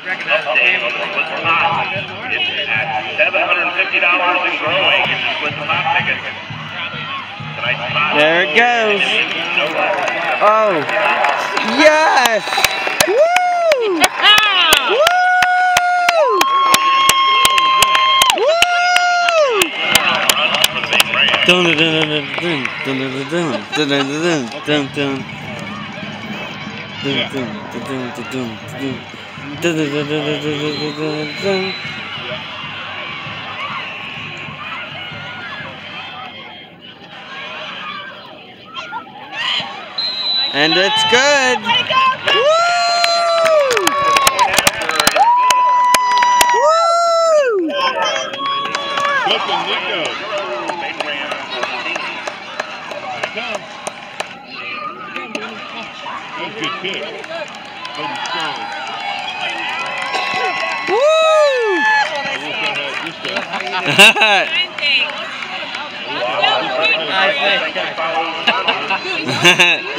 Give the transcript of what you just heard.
Update on the split pot. It's at $750 and growing. It's a split pot ticket. Tonight's pot. There it goes. Oh, yes! Woo! Woo! Dun dun dun dun dun dun dun dun dun dun dun. And it's good. Woo! That's a good kick. Pretty strong. Woo! I wish I had this guy. I think.